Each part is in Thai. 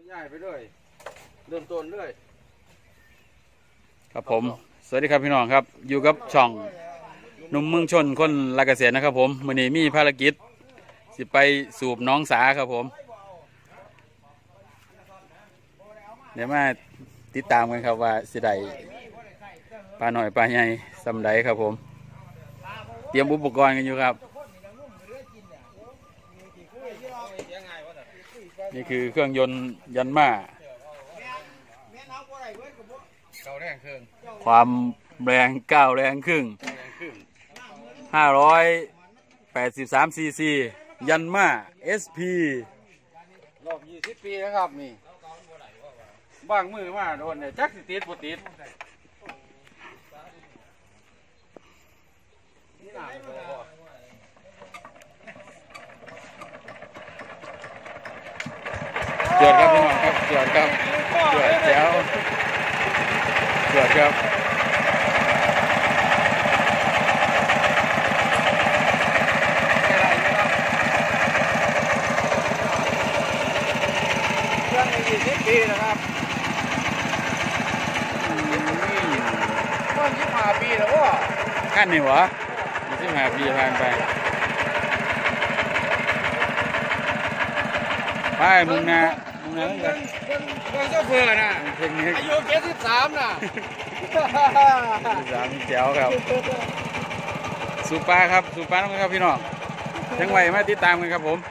ย้ายไปเลยเริ่มต้นเลยครับผมสวัสดีครับพี่น้องครับอยู่กับช่องหนุ่มเมืองชนคนรักเกษตรนะครับผมมื้อนี้มีภารกิจสิไปสูบน้องสาครับผมเดี๋ยวมาติดตามกันครับว่าสิได้ปลาหน่อยปลาใหญ่สำใดครับผมเตรียมอุปกรณ์กันอยู่ครับนี่คือเครื่องยนต์ยันมาความแรง9 แรงครึ่ง583 ซีซียันมา SP รอบ20 ปีนะครับนี่บางมือมาโดนเนี่ยจักสิติดบ่ติดนี่น่าจะบ่เดือดครับพี่น้องครับเดือดครับเดือดแจ๋วเดือดครับเครื่อง20 ปีนะครับก็25 ปีแล้ววะขั้นนี่วะ25 ปีผ่านไปไปมึงนะเจ้าเพื่อนน่ะอายุ73น่ะ 3แจ๋วครับสูปลาครับสูปลาต้องครับพี่น้องจังไหวมาติดตามกันครับผม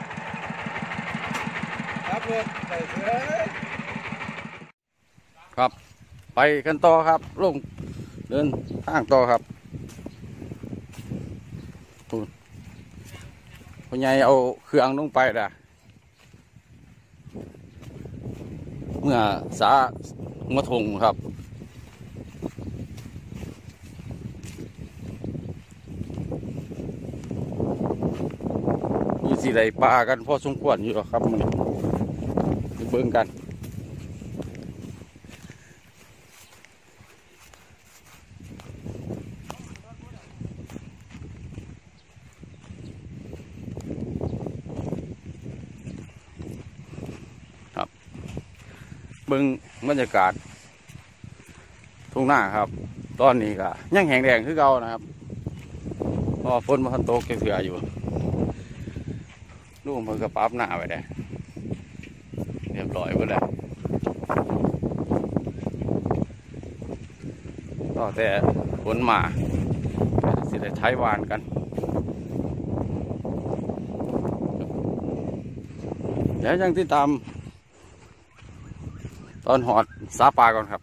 ครับไปกันต่อครับลงเดินทางต่อครับพ่อใหญ่เอาเครื่องลงไปด่ะเมื่อสามาทงครับมีสีไหลปลากันพอสมควรอยู่หรอครับมันเบิ่งกันเบิ่งบรรยากาศทุ่งนาครับตอนนี้ก็ยังแห้งแดงคือเก่านะครับเพราะฝนมันตกเถื่ออยู่ลูกมันก็ปรับหน้าไปได้เรียบร้อยหมดแล้วก็แต่ฝนมาสิได้ใช้วานกันเดี๋ยวยังติดตามตอนหอดสาปลาก่อนครับ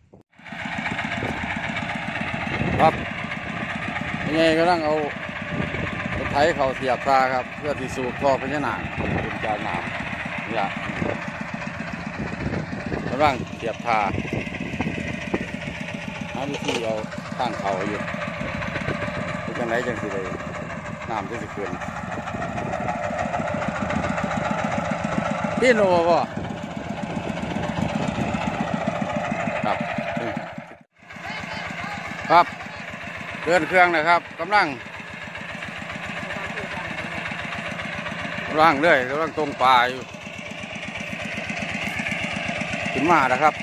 ครับยังไงก็ต้องเอารถไถเขาเสียบตาครับเพื่อที่สูบท่อพญานาคเป็นจากน้ำนี่กำลังเสียบตาหาวิธีเอาข้างเขาอยู่เป็นจังไรจังสิเลยน้ำจะสิเกินพี่โน่บ่ครับเดินเครื่องนะครับกำลังเรื่อยกำลังตรงป่าอยู่ขึ้นมาแล้วครับ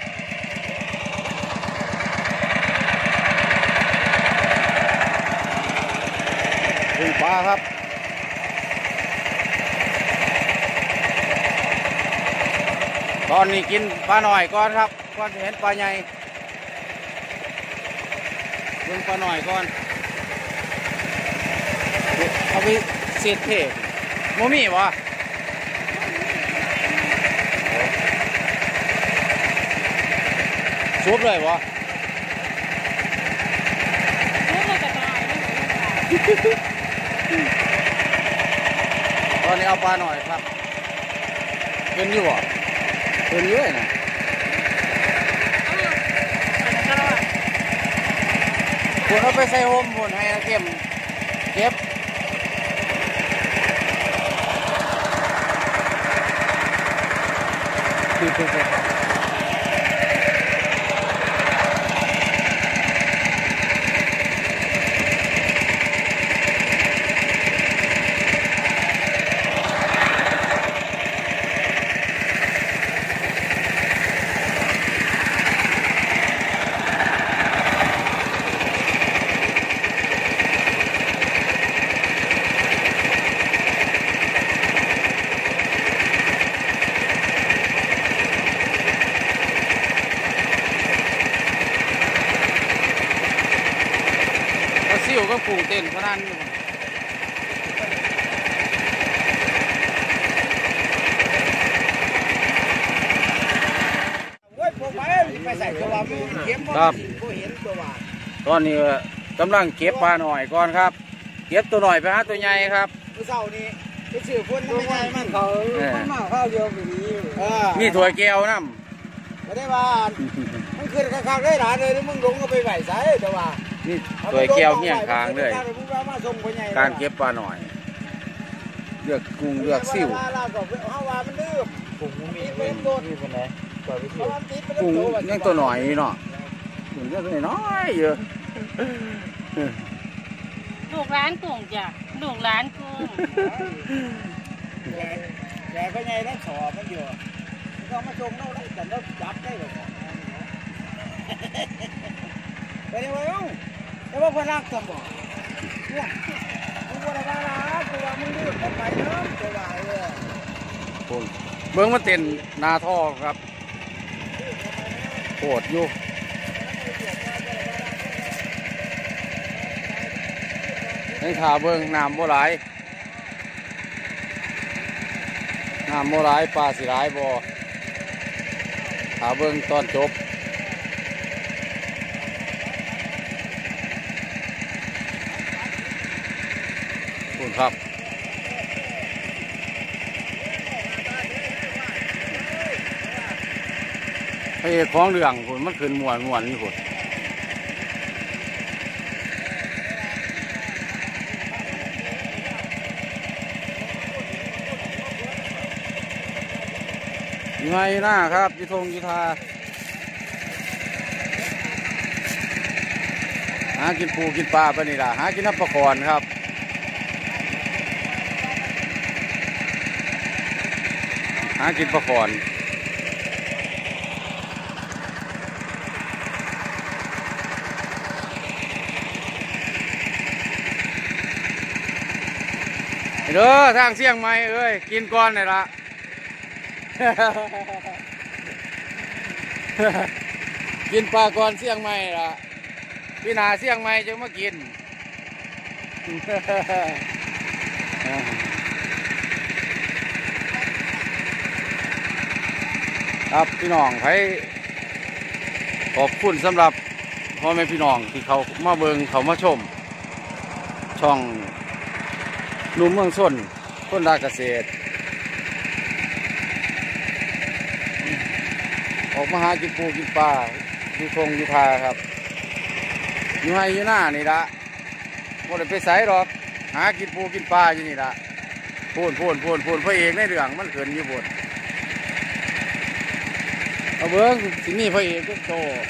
ตรงป่าครับตอนนี้กินปลาหน่อยก่อนครับก่อนจะเห็นปลาใหญ่เบิ่งปลาหน่อยก่อนเอาไปเศษเทปโมมี่วะซุปเลยวะตอนนี้เอาปลาหน่อยครับเป็นอยู่อ่ะเป็นเยอะนะคุณเอาไปใส่โฮมคุณให้เก็บบิ่งปูเต้นพนันครับตอนนี้กำลังเก็บปลาหน่อยก่อนครับเก็บตัวหน่อยไปหาตัวใหญ่ครับเช้านี้ไปซื้อคนไม่ใช่มันเขามันมาข้าวเดียวแบบนี้มีถั่วแก้วน้ำไม่ได้ว่ามันขึ้นข้างๆได้หลานเลยมึงลงก็ไปไหวใส่แต่ว่านี่ถั่วแก้วเมี่ยงคางเลยการเก็บปลาหน่อยเลือกกุ้งเลือกซิ่วกุ้งยังตัวหน่อยเนาะกุ้งยังตัวน้อยเยอะลูกร้านกุ้งจ้ะลูกร้านกุ้งแกก็ไงได้สอบมันอยู่ก็มาชมเราได้แต่เราจับได้หรอกไปเดี๋ยวแต่ว่าพนักสมองเนี่ยมึงว่าอะไรบ้างตัวมึงดื้อไปเนาะตัววายเลยเบื้องมันเต้นนาท่อครับโคตรอยู่ให้ขาเบื้องน้ำบ่ไหลน้ำบ่ไหลปลาสิไหลบ่ขาเบื้องตอนจบคุณครับไอ้ของเรื่องคุณมันขึ้นมวนนี่คุณไงนะครับยุทงยุทาหากินปูกินปลาไปนี่ล่ะหากินน้ำปลาคอนครับหากินปลาคอนเด้อทางเสี่ยงใหม่เอ้ยกินก่อนเลยละกินปลาก่อนเสี่ยงใหม่ละพี่นาเสี่ยงใหม่จะมากินครับพี่น้องให้ขอบคุณสำหรับพ่อแม่พี่น้องที่เขามาเบิงเขามาชมช่องหนุ่มเมืองชนคนรักเกษตรออกมาหากินปูกินปลาอยู่ทงอยู่ทาครับอยู่ให้อยู่หน้านี่ละโมได้ไปใส่หรอกหากินปูกินปลาอยู่นี่ละพูนพระเอกในเรื่องมันเกินอยู่พูนเอาเบิ้งสิ่งนี้พระเอกก็โต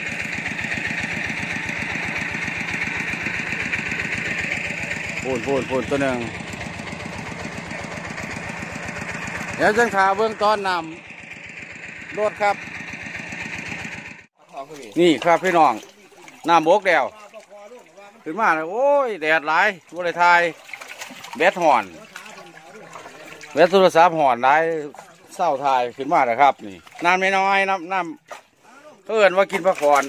พูนตัวหนึ่งเดี๋ยวจังขาเบื้องต้นนำรถครับนี่ครับพี่น้องน้ำบกเดียวขึ้นมาเลยโอ้ยแดดหลายบริไทยแบตห่อนแบตโทรศัพท์ห่อนหลายเศร้าทายขึ้นมาเลยครับนี่น้ำไม่น้อยน้ำเอิ้นว่ากินปลาคอน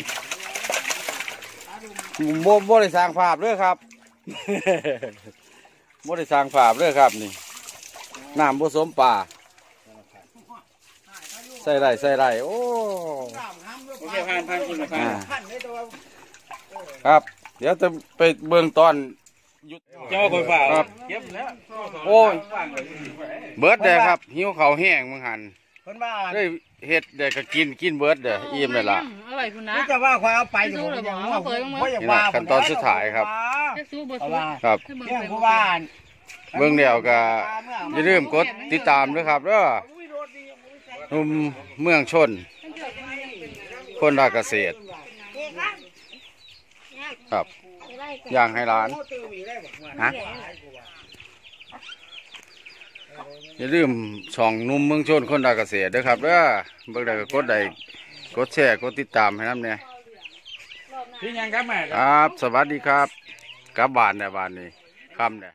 บริสร้างภาพด้วยครับบริสร้างภาพด้วยครับนี่น้ำผสมป่าใส่ไรโอ้ครับเดี๋ยวจะไปเบื้องตอนเจ้าคนฝ่าครับเก็บแล้วโอ้ยเบิร์ดเด้ครับหิวเขาแห้งมึงหันได้เห็ดเด็กก็กินเบิร์ดเด้อิ่มเลยล่ะนี่จะว่าควายเอาไปอยู่อย่างนี้ขั้นตอนสุดท้ายครับครับเบื้องเดียวก็อย่าลืมกดติดตามด้วยครับเด้อหนุ่มเมืองชนคนรักเกษตรครับย่างให้ร้านฮะอย่าลืมช่องหนุ่มเมืองชนคนรักเกษตรด้วยครับเด้อเบิ่งได้ก็กดแชร์กดติดตามให้น้ำเนี่ยพี่ยังครับแม่ครับสวัสดีครับกลับบ้านในบ้านนี้ค่ำเนี่ย